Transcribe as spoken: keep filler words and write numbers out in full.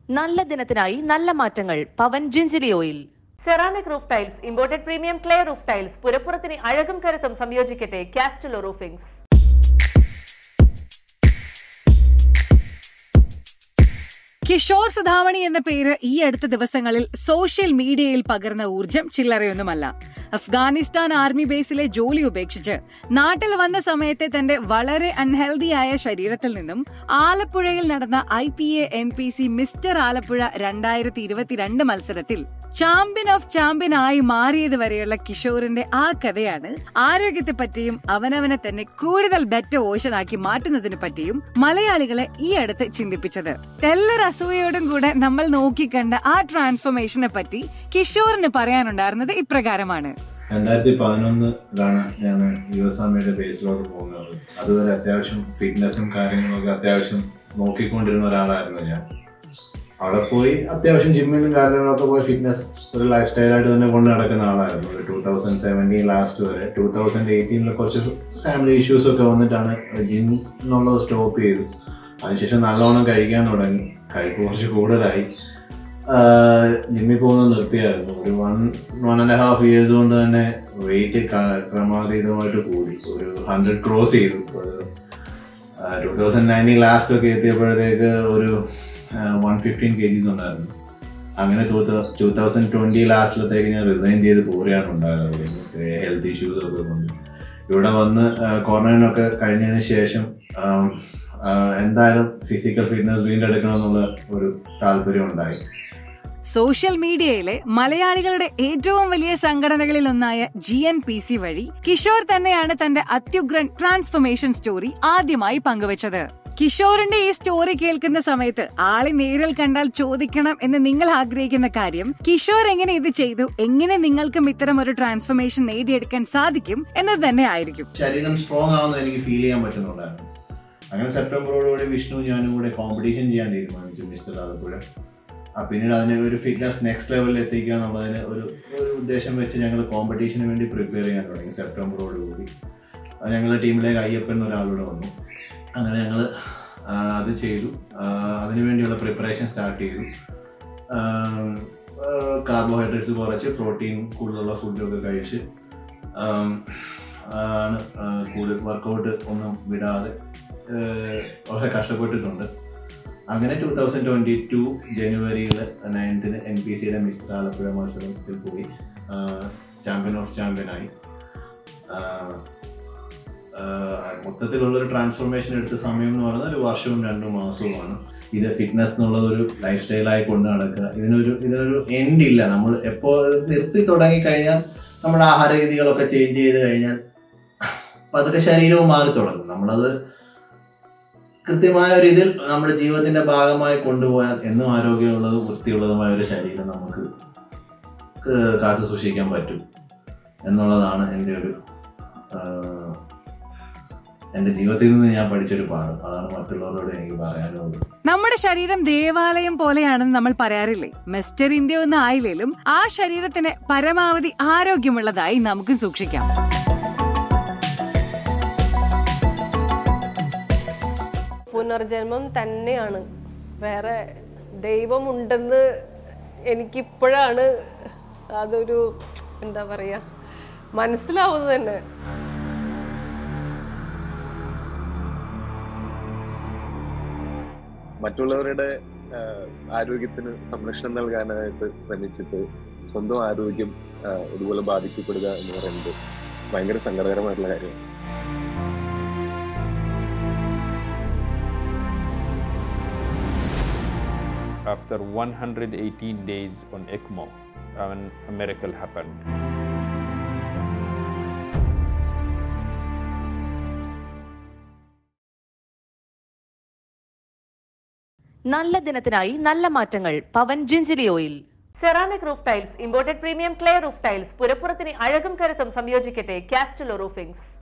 നല്ല ദിനത്തിനായി നല്ല മാറ്റങ്ങൾ Pavan gingelly oil. Ceramic roof tiles, imported premium clay roof tiles, പുരപ്പുറത്തിന് അഴകും കരുത്തും സംയോജിക്കട്ടെ. Castelo roofings. കിഷോർ സുധാമണി എന്ന പേര് ഈ അടുത്ത ദിവസങ്ങളിൽ സോഷ്യൽ മീഡിയയിൽ പകർന്ന ഊർജം ചില്ലറയൊന്നുമല്ല. അഫ്ഗാനിസ്ഥാൻ ആർമി ബേസിലെ ജോലി ഉപേക്ഷിച്ച് നാട്ടിൽ വന്ന സമയത്തെ തന്റെ വളരെ അൺഹെൽദിയായ ശരീരത്തിൽ നിന്നും ആലപ്പുഴയിൽ നടന്ന I P A N P C mister Alappuzha രണ്ടായിരത്തി ഇരുപത്തിരണ്ട് മത്സരത്തിൽ ചാമ്പ്യൻ ഓഫ് ചാമ്പ്യൻ ആയി മാറിയത് വരെയുള്ള കിഷോറിന്റെ ആ കഥയാണ് ആരോഗ്യത്തെ പറ്റിയും അവനവനെ തന്നെ കൂടുതൽ ബെറ്റർ വേർഷനാക്കി മാറ്റുന്നതിനെ പറ്റിയും മലയാളികളെ ഈ അടുത്ത് ചിന്തിപ്പിച്ചത്. തെല്ലർ അസൂയയോടും കൂടെ നമ്മൾ നോക്കിക്കണ്ട ആ ട്രാൻസ്ഫോർമേഷനെ പറ്റി കിഷോറിന് പറയാനുണ്ടായിരുന്നത് ഇപ്രകാരമാണ്. രണ്ടായിരത്തി പതിനൊന്നിലാണ് ഞാൻ യു എസ് ആർമിയുടെ ബേസിലോട്ട് പോകുന്നത്. അതുവരെ അത്യാവശ്യം ഫിറ്റ്നസും കാര്യങ്ങളൊക്കെ അത്യാവശ്യം നോക്കിക്കൊണ്ടിരുന്ന ഒരാളായിരുന്നു ഞാൻ. അവിടെ പോയി അത്യാവശ്യം ജിമ്മിലും കാര്യങ്ങളൊക്കെ പോയി ഫിറ്റ്നസ് ഒരു ലൈഫ് സ്റ്റൈലായിട്ട് തന്നെ കൊണ്ട് നടക്കുന്ന ആളായിരുന്നു. ഒരു ടൂ തൗസൻഡ് സെവൻറ്റീൻ ലാസ്റ്റ് വരെ. ടൂ തൗസൻഡ് എയ്റ്റീനിൽ കുറച്ച് ഫാമിലി ഇഷ്യൂസൊക്കെ വന്നിട്ടാണ് ജിം എന്നുള്ളത് സ്റ്റോപ്പ് ചെയ്തു. അതിനുശേഷം നല്ലോണം കഴിക്കാൻ തുടങ്ങി. കഴിപ്പ് കുറച്ച് കൂടുതലായി. ജിമ്മിൽ പോകുന്നത് നിർത്തിയായിരുന്നു. ഒരു one one and half years കൊണ്ട് തന്നെ വെയിറ്റ് ക്രമാതീതമായിട്ട് കൂടി. ഒരു ഹൺഡ്രഡ് ക്രോസ് ചെയ്തു. ടൂ തൗസൻഡ് നയൻറ്റീൻ ലാസ്റ്റ് ഒക്കെ എത്തിയപ്പോഴത്തേക്ക് ഒരു വൺ ഫിഫ്റ്റീൻ കെ ജീസ് ഉണ്ടായിരുന്നു. അങ്ങനെ ടൂ ടൂ തൗസൻഡ് ട്വൻറ്റി ലാസ്റ്റിലത്തേക്ക് ഞാൻ റിസൈൻ ചെയ്ത് പോരുകയാണ് ഉണ്ടായത് ഹെൽത്ത് ഇഷ്യൂസ് ഒക്കെ കൊണ്ട്. ഇവിടെ വന്ന് ക്വാറന്റൈനൊക്കെ കഴിഞ്ഞതിന് ശേഷം എന്തായാലും ഫിസിക്കൽ ഫിറ്റ്നസ് വീണ്ടെടുക്കണം എന്നുള്ള ഒരു താല്പര്യം ഉണ്ടായി. സോഷ്യൽ മീഡിയയിലെ മലയാളികളുടെ ഏറ്റവും വലിയ സംഘടനകളിൽ ഒന്നായ ജി എൻ പി സി വഴി കിഷോർ തന്നെയാണ് തന്റെ അത്യുഗ്രൻ ട്രാൻസ്ഫോർമേഷൻ സ്റ്റോറി ആദ്യമായി പങ്കുവച്ചത്. കിഷോറിന്റെ ഈ സ്റ്റോറി കേൾക്കുന്ന സമയത്ത് ആളെ നേരിൽ കണ്ടാൽ ചോദിക്കണം എന്ന് നിങ്ങൾ ആഗ്രഹിക്കുന്ന കാര്യം, കിഷോർ എങ്ങനെ ഇത് ചെയ്തു, എങ്ങനെ നിങ്ങൾക്കും ഇത്തരം ഒരു ട്രാൻസ്ഫോർമേഷൻ നേടിയെടുക്കാൻ സാധിക്കും എന്നത് തന്നെ ആയിരിക്കും. ശരീരം സ്ട്രോങ് ആവുന്നത് എനിക്ക് ഫീൽ ചെയ്യാൻ പറ്റുന്നുണ്ടായിരുന്നു. അങ്ങനെ സെപ്റ്റംബറോടുകൂടി വിഷ്ണു ഞാനും കൂടെ കോമ്പറ്റീഷൻ ചെയ്യാൻ തീരുമാനിച്ചു മിസ്റ്റർ ആലപ്പുഴ. പിന്നീട് അതിനെ ഒരു ഫിറ്റ്നസ് നെക്സ്റ്റ് ലെവലിൽ എത്തിക്കുക എന്നുള്ളതിന് ഒരു ഒരു ഉദ്ദേശം വെച്ച് ഞങ്ങൾ കോമ്പറ്റീഷന് വേണ്ടി പ്രിപ്പയർ ചെയ്യാൻ തുടങ്ങി. സെപ്റ്റംബറോടുകൂടി ഞങ്ങളുടെ ടീമിലേക്ക് അയ്യപ്പൻ എന്നൊരാളൂടെ വന്നു. അങ്ങനെ ഞങ്ങൾ അത് ചെയ്തു. അതിനുവേണ്ടിയുള്ള പ്രിപ്പറേഷൻ സ്റ്റാർട്ട് ചെയ്തു. കാർബോഹൈഡ്രേറ്റ്സ് കുറച്ച് പ്രോട്ടീൻ കൂടുതലുള്ള ഫുഡൊക്കെ കഴിച്ച് ആണ് കൂടുതൽ വർക്കൗട്ട് ഒന്നും വിടാതെ വളരെ കഷ്ടപ്പെട്ടിട്ടുണ്ട്. അങ്ങനെ ടൂ തൗസൻഡ് ട്വൻറ്റി ടു ജനുവരിയിൽ നയൻത്തിന് എൻ പി സിയുടെ മിസ്റ്റർ ആലപ്പുഴ മത്സരത്തിൽ പോയി ചാമ്പ്യൻ ഓഫ് ചാമ്പ്യനായി. മൊത്തത്തിലുള്ളൊരു ട്രാൻസ്ഫോർമേഷൻ എടുത്ത സമയം എന്ന് പറയുന്നത് ഒരു വർഷവും രണ്ടു മാസവുമാണ്. ഇത് ഫിറ്റ്നസ് എന്നുള്ളതൊരു ലൈഫ് സ്റ്റൈലായി കൊണ്ട് നടക്കുക. ഇതിനൊരു ഇതിനൊരു എൻഡ് ഇല്ല. നമ്മൾ എപ്പോൾ നിർത്തി തുടങ്ങി കഴിഞ്ഞാൽ നമ്മുടെ ആഹാര രീതികളൊക്കെ ചേഞ്ച് ചെയ്ത് കഴിഞ്ഞാൽ അതൊക്കെ ശരീരവും മാറി തുടങ്ങും. നമ്മളത് കൃത്യമായ ഒരു ഇതിൽ നമ്മുടെ ജീവിതത്തിന്റെ ഭാഗമായി കൊണ്ടുപോയാൽ എന്നും ആരോഗ്യമുള്ളതും വൃത്തിയുള്ളതുമായ ഒരു ശരീരം നമുക്ക് കാത്തു സൂക്ഷിക്കാൻ പറ്റും എന്നുള്ളതാണ് എൻ്റെ ഒരു എന്റെ ജീവിതത്തിൽ നിന്ന് ഞാൻ പഠിച്ചൊരു പാഠം. അതാണ് മറ്റുള്ളവരോട് എനിക്ക് പറയാനുള്ളത്. നമ്മുടെ ശരീരം ദേവാലയം പോലെയാണെന്ന് നമ്മൾ പറയാറില്ലേ? മിസ്റ്റർ ഇന്ത്യ ഒന്നും ആയില്ലേലും ആ ശരീരത്തിന് പരമാവധി ആരോഗ്യമുള്ളതായി നമുക്ക് സൂക്ഷിക്കാം. പുനർജന്മം തന്നെയാണ്. വേറെ ദൈവമുണ്ടെന്ന് എനിക്കിപ്പോഴാണ് അതൊരു എന്താ പറയാ മനസ്സിലാവുന്നത് തന്നെ. മറ്റുള്ളവരുടെ ആരോഗ്യത്തിന് സംരക്ഷണം നൽകാനായിട്ട് ശ്രമിച്ചിട്ട് സ്വന്തം ആരോഗ്യം ഇതുപോലെ ബാധിക്കപ്പെടുക എന്ന് പറയുന്നത് ഭയങ്കര സങ്കടകരമായിട്ടുള്ള കാര്യമാണ്. After one hundred eighteen days on ECMO, when a miracle happened. നല്ല ദിനത്തിനായി നല്ല മാറ്റങ്ങൾ Pavan gingelly oil. Ceramic roof tiles, imported premium clay roof tiles, പുരപ്പുറത്തിന് അഴകും കരുത്തും സംയോജിക്കട്ടെ. Castelo roofings.